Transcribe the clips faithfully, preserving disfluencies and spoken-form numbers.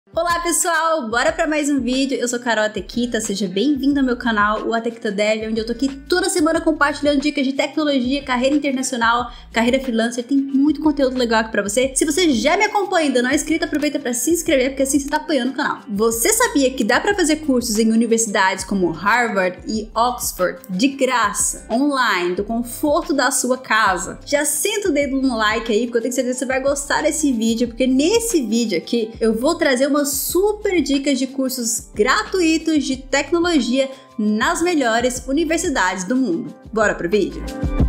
Olá pessoal, bora para mais um vídeo. Eu sou Carol Atequita, seja bem-vindo ao meu canal, o Atequita Dev, onde eu tô aqui toda semana compartilhando dicas de tecnologia, carreira internacional, carreira freelancer. Tem muito conteúdo legal aqui pra você. Se você já me acompanha e ainda não é inscrito, aproveita para se inscrever, porque assim você tá apoiando o canal. Você sabia que dá para fazer cursos em universidades como Harvard e Oxford de graça, online, do conforto da sua casa? Já senta o dedo no like aí, porque eu tenho certeza que você vai gostar desse vídeo, porque nesse vídeo aqui eu vou trazer uma super dicas de cursos gratuitos de tecnologia nas melhores universidades do mundo. Bora pro vídeo?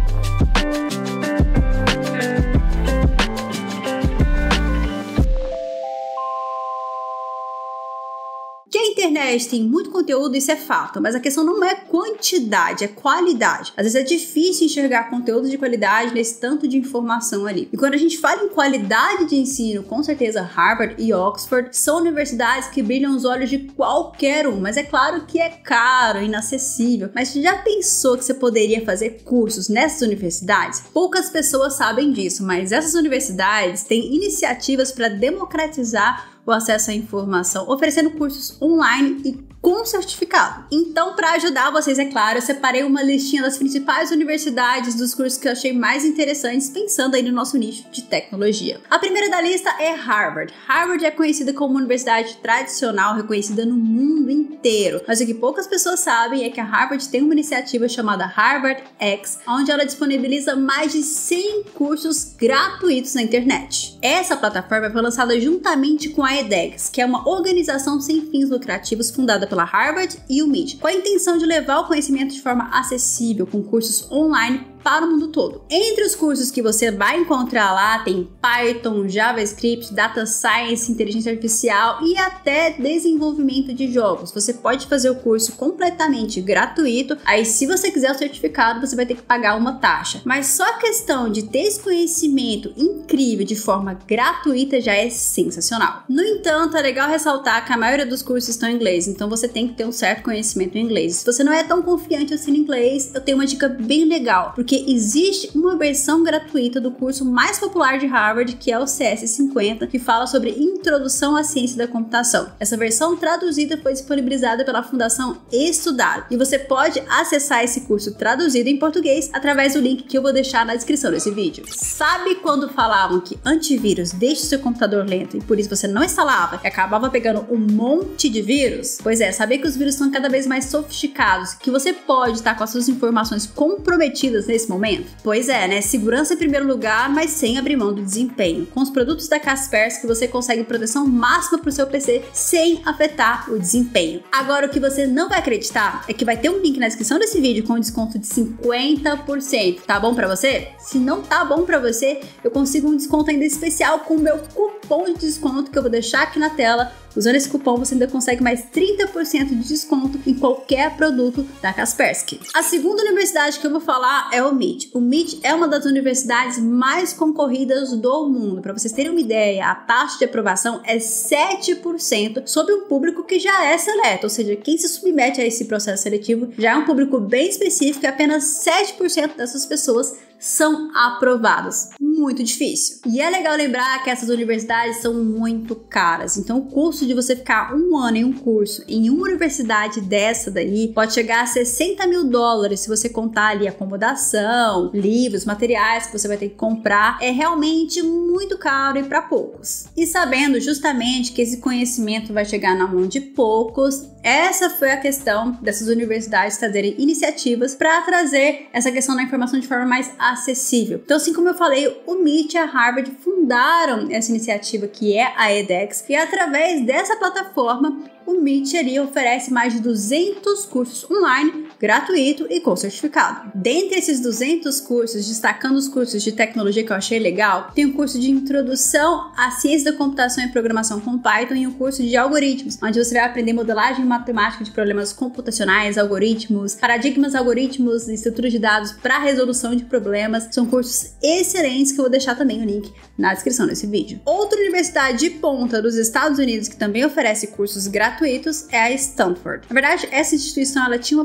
Que a internet tem muito conteúdo, isso é fato, mas a questão não é quantidade, é qualidade. Às vezes é difícil enxergar conteúdo de qualidade nesse tanto de informação ali. E quando a gente fala em qualidade de ensino, com certeza Harvard e Oxford são universidades que brilham os olhos de qualquer um, mas é claro que é caro, inacessível. Mas você já pensou que você poderia fazer cursos nessas universidades? Poucas pessoas sabem disso, mas essas universidades têm iniciativas para democratizar o acesso à informação, oferecendo cursos online e com certificado. Então, para ajudar vocês, é claro, eu separei uma listinha das principais universidades dos cursos que eu achei mais interessantes, pensando aí no nosso nicho de tecnologia. A primeira da lista é Harvard. Harvard é conhecida como uma universidade tradicional, reconhecida no mundo inteiro. Mas o que poucas pessoas sabem é que a Harvard tem uma iniciativa chamada Harvard X, onde ela disponibiliza mais de cem cursos gratuitos na internet. Essa plataforma foi lançada juntamente com a edX, que é uma organização sem fins lucrativos fundada pela Harvard e o M I T, com a intenção de levar o conhecimento de forma acessível, com cursos online para o mundo todo. Entre os cursos que você vai encontrar lá tem Python, JavaScript, Data Science, Inteligência Artificial e até desenvolvimento de jogos. Você pode fazer o curso completamente gratuito, aí se você quiser o certificado você vai ter que pagar uma taxa. Mas só a questão de ter esse conhecimento incrível de forma gratuita já é sensacional. No entanto, é legal ressaltar que a maioria dos cursos estão em inglês, então você tem que ter um certo conhecimento em inglês. Se você não é tão confiante assim em inglês, eu tenho uma dica bem legal, porque Porque existe uma versão gratuita do curso mais popular de Harvard, que é o C S cinquenta, que fala sobre Introdução à Ciência da Computação. Essa versão traduzida foi disponibilizada pela Fundação Estudar, e você pode acessar esse curso traduzido em português através do link que eu vou deixar na descrição desse vídeo. Sabe quando falavam que antivírus deixa o seu computador lento e por isso você não instalava e acabava pegando um monte de vírus? Pois é, saber que os vírus são cada vez mais sofisticados, que você pode estar com as suas informações comprometidas nesse momento? Pois é, né? Segurança em primeiro lugar, mas sem abrir mão do desempenho. Com os produtos da Kaspersky você consegue proteção máxima para o seu P C sem afetar o desempenho. Agora, o que você não vai acreditar é que vai ter um link na descrição desse vídeo com desconto de cinquenta por cento. Tá bom para você? Se não tá bom para você, eu consigo um desconto ainda especial com o meu cupom de desconto que eu vou deixar aqui na tela. Usando esse cupom você ainda consegue mais trinta por cento de desconto em qualquer produto da Kaspersky. A segunda universidade que eu vou falar é o M I T. O M I T é uma das universidades mais concorridas do mundo. Para vocês terem uma ideia, a taxa de aprovação é sete por cento sobre um público que já é seleto, ou seja, quem se submete a esse processo seletivo já é um público bem específico e apenas sete por cento dessas pessoas são aprovadas. Muito difícil. E é legal lembrar que essas universidades são muito caras. Então o custo de você ficar um ano em um curso em uma universidade dessa daí pode chegar a sessenta mil dólares se você contar ali acomodação, livros, materiais que você vai ter que comprar. É realmente muito caro e para poucos. E sabendo justamente que esse conhecimento vai chegar na mão de poucos, essa foi a questão dessas universidades trazerem iniciativas para trazer essa questão da informação de forma mais acessível. Então, assim como eu falei, o M I T e a Harvard fundaram essa iniciativa que é a edX, e através dessa plataforma o M I T ali oferece mais de duzentos cursos online, gratuito e com certificado. Dentre esses duzentos cursos, destacando os cursos de tecnologia que eu achei legal, tem o curso de Introdução à Ciência da Computação e Programação com Python e o curso de Algoritmos, onde você vai aprender modelagem matemática de problemas computacionais, algoritmos, paradigmas, algoritmos, estruturas de dados para resolução de problemas. São cursos excelentes que eu vou deixar também o link na descrição desse vídeo. Outra universidade de ponta dos Estados Unidos que também oferece cursos gratuitos é a Stanford. Na verdade, essa instituição ela tinha uma plataforma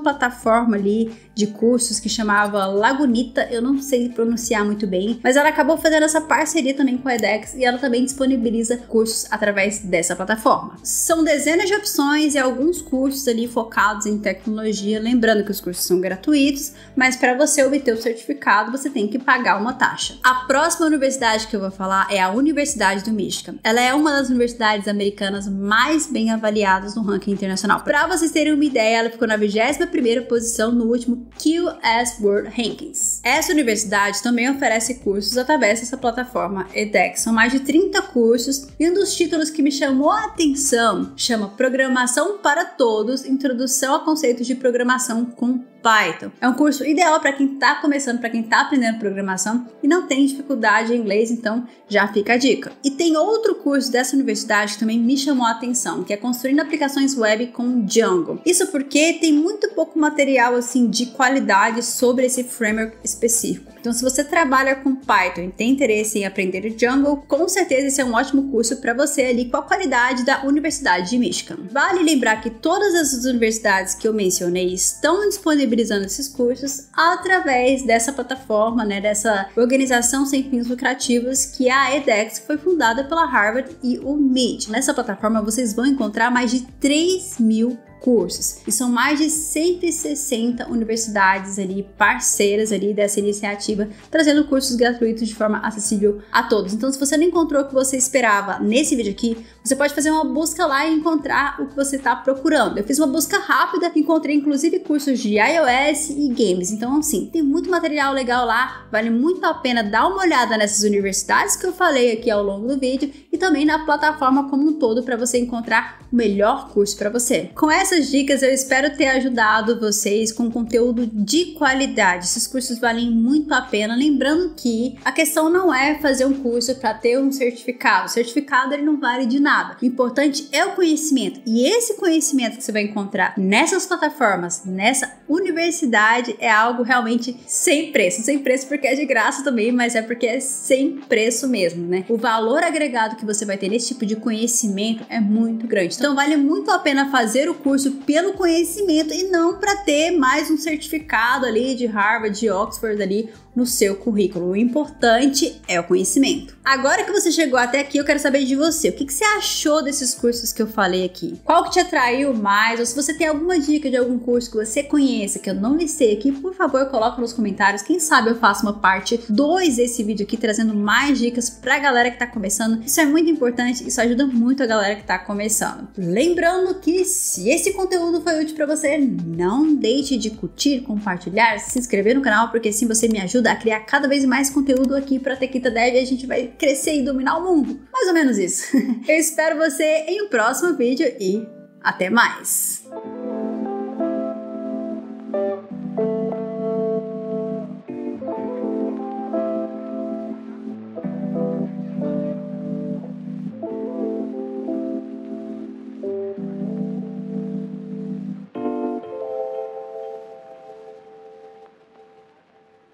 plataforma ali de cursos que chamava Lagunita, eu não sei pronunciar muito bem, mas ela acabou fazendo essa parceria também com a edX e ela também disponibiliza cursos através dessa plataforma. São dezenas de opções e alguns cursos ali focados em tecnologia, lembrando que os cursos são gratuitos, mas para você obter o certificado você tem que pagar uma taxa. A próxima universidade que eu vou falar é a Universidade do Michigan. Ela é uma das universidades americanas mais bem avaliadas no ranking internacional. Para vocês terem uma ideia, ela ficou na vigésima primeira posição no último Q S World Rankings. Essa universidade também oferece cursos através dessa plataforma edX. São mais de trinta cursos e um dos títulos que me chamou a atenção chama Programação para Todos, Introdução a Conceitos de Programação com Python. É um curso ideal para quem está começando, para quem está aprendendo programação e não tem dificuldade em inglês, então já fica a dica. E tem outro curso dessa universidade que também me chamou a atenção, que é Construindo Aplicações Web com Django. Isso porque tem muito pouco material assim de qualidade sobre esse framework específico. Então, se você trabalha com Python e tem interesse em aprender Django, com certeza esse é um ótimo curso para você ali com a qualidade da Universidade de Michigan. Vale lembrar que todas essas universidades que eu mencionei estão disponibilizando esses cursos através dessa plataforma, né, dessa organização sem fins lucrativos que é a edX, que foi fundada pela Harvard e o M I T. Nessa plataforma vocês vão encontrar mais de três mil cursos e são mais de cento e sessenta universidades ali parceiras ali dessa iniciativa, trazendo cursos gratuitos de forma acessível a todos. Então, se você não encontrou o que você esperava nesse vídeo aqui, você pode fazer uma busca lá e encontrar o que você está procurando. Eu fiz uma busca rápida, encontrei inclusive cursos de iOS e games. Então, assim, tem muito material legal lá, vale muito a pena dar uma olhada nessas universidades que eu falei aqui ao longo do vídeo e também na plataforma como um todo para você encontrar o melhor curso para você. Com essa essas dicas eu espero ter ajudado vocês com conteúdo de qualidade. Esses cursos valem muito a pena, lembrando que a questão não é fazer um curso para ter um certificado. O certificado ele não vale de nada. O importante é o conhecimento. E esse conhecimento que você vai encontrar nessas plataformas, nessa universidade, é algo realmente sem preço. Sem preço porque é de graça também, mas é porque é sem preço mesmo, né? O valor agregado que você vai ter nesse tipo de conhecimento é muito grande. Então vale muito a pena fazer o curso pelo conhecimento e não para ter mais um certificado ali de Harvard, de Oxford ali no seu currículo. O importante é o conhecimento. Agora que você chegou até aqui, eu quero saber de você. O que, que você achou desses cursos que eu falei aqui? Qual que te atraiu mais? Ou se você tem alguma dica de algum curso que você conheça, que eu não listei aqui, por favor, coloca nos comentários. Quem sabe eu faço uma parte dois desse vídeo aqui, trazendo mais dicas pra galera que tá começando. Isso é muito importante, isso ajuda muito a galera que tá começando. Lembrando que se esse conteúdo foi útil pra você, não deixe de curtir, compartilhar, se inscrever no canal, porque assim você me ajuda a criar cada vez mais conteúdo aqui para Tequita Dev e a gente vai crescer e dominar o mundo. Mais ou menos isso. Eu espero você em um próximo vídeo e até mais!